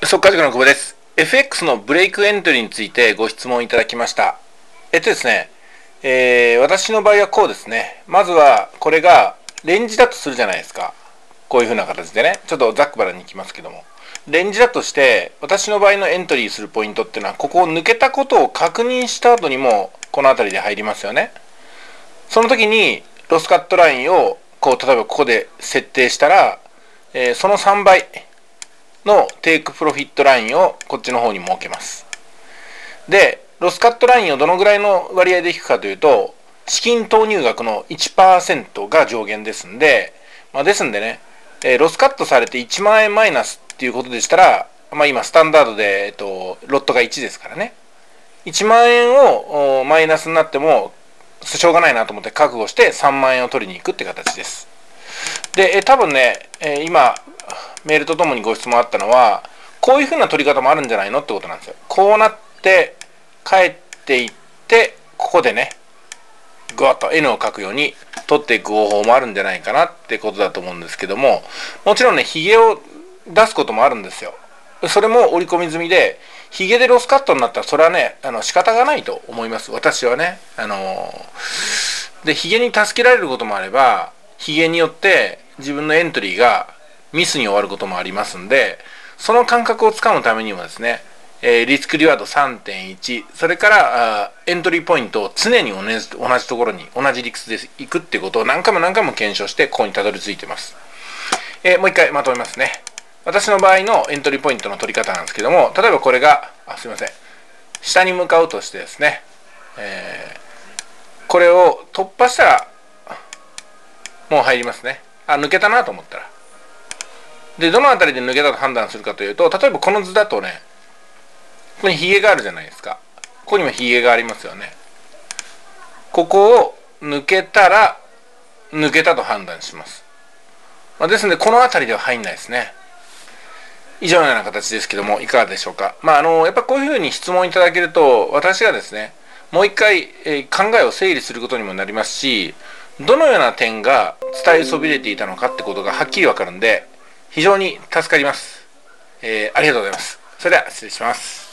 速稼塾の久保です。FX のブレイクエントリーについてご質問いただきました。ですね、私の場合はこうですね。まずはこれがレンジだとするじゃないですか。こういう風な形でね、ちょっとざっくばらんにいきますけども。レンジだとして、私の場合のエントリーするポイントっていうのは、ここを抜けたことを確認した後にも、この辺りで入りますよね。その時に、ロスカットラインを、こう、例えばここで設定したら、その3倍。のテイクプロフィットラインをこっちの方に設けます。で、ロスカットラインをどのぐらいの割合で引くかというと、資金投入額の 1% が上限ですんで、ですんでね、ロスカットされて1万円マイナスっていうことでしたら、今スタンダードで、ロットが1ですからね。1万円をマイナスになっても、しょうがないなと思って覚悟して3万円を取りに行くって形です。で、多分ね、今、メールとともにご質問あったのは、こういう風な取り方もあるんじゃないのってことなんですよ。こうなって、帰っていって、ここでね、ぐわっと N を書くように取っていく方法もあるんじゃないかなってことだと思うんですけども、もちろんね、ヒゲを出すこともあるんですよ。それも織り込み済みで、ヒゲでロスカットになったら、それはね、仕方がないと思います。私はね。で、ヒゲに助けられることもあれば、ヒゲによって自分のエントリーがミスに終わることもありますんで、その感覚をつかむためにもですね、リスクリワード 3.1、それからエントリーポイントを常に同じところに、同じ理屈でいくっていうことを何回も検証して、ここにたどり着いてます。もう一回まとめますね。私の場合のエントリーポイントの取り方なんですけども、例えばこれが、すいません、下に向かうとしてですね、これを突破したら、もう入りますね。抜けたなと思ったら。で、どのあたりで抜けたと判断するかというと、例えばこの図だとね、ここにヒゲがあるじゃないですか。ここにもヒゲがありますよね。ここを抜けたら、抜けたと判断します。ですので、このあたりでは入んないですね。以上のような形ですけども、いかがでしょうか。やっぱこういうふうに質問いただけると、私がですね、もう一回、考えを整理することにもなりますし、どのような点が伝えそびれていたのかってことがはっきりわかるんで、非常に助かります。ありがとうございます。それでは失礼します。